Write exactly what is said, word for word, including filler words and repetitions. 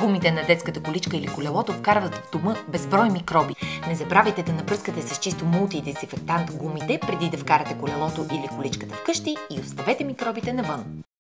Гумите на детската количка или колелото вкарват в дома безброй микроби. Не забравяйте да напръскате с чисто мултидезинфектант гумите преди да вкарате колелото или количката вкъщи и оставете микробите навън.